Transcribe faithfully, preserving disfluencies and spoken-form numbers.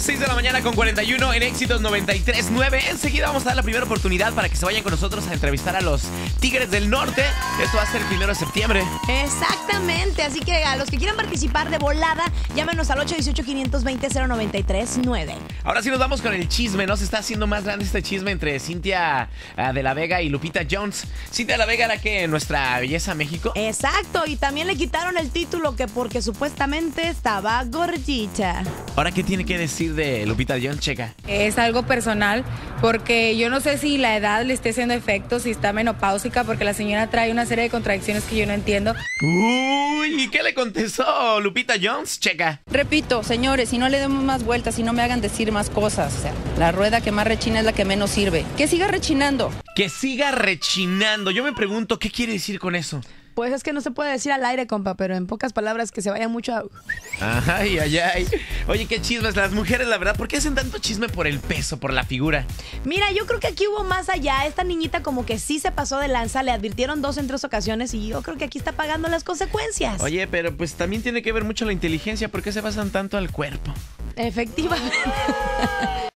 seis de la mañana con cuarenta y uno en Éxitos noventa y tres punto nueve. Enseguida vamos a dar la primera oportunidad para que se vayan con nosotros a entrevistar a los Tigres del Norte. Esto va a ser el primero de septiembre. Exactamente, así que a los que quieran participar de volada, llámenos al ocho uno ocho, cinco dos cero, cero nueve tres nueve. Ahora sí nos vamos con el chisme, ¿no? Se está haciendo más grande este chisme entre Cintia uh, de la Vega y Lupita Jones. Cintia de la Vega era que nuestra belleza México. Exacto, y también le quitaron el título que porque supuestamente estaba gordita. Ahora, ¿qué tiene que decir de Lupita Jones, Checa? Es algo personal, porque yo no sé si la edad le esté haciendo efecto, si está menopáusica, porque la señora trae una serie de contradicciones que yo no entiendo. Uy, ¿y qué le contestó Lupita Jones, Checa? Repito, señores, si no le demos más vueltas, si no me hagan decir más cosas, o sea, la rueda que más rechina es la que menos sirve. Que siga rechinando. Que siga rechinando. Yo me pregunto, ¿qué quiere decir con eso? Pues es que no se puede decir al aire, compa, pero en pocas palabras que se vaya mucho a... Ay, ay, ay. Oye, qué chismes. Las mujeres, la verdad, ¿por qué hacen tanto chisme por el peso, por la figura? Mira, yo creo que aquí hubo más allá. Esta niñita como que sí se pasó de lanza, le advirtieron dos en tres ocasiones y yo creo que aquí está pagando las consecuencias. Oye, pero pues también tiene que ver mucho la inteligencia. ¿Por qué se basan tanto al cuerpo? Efectivamente.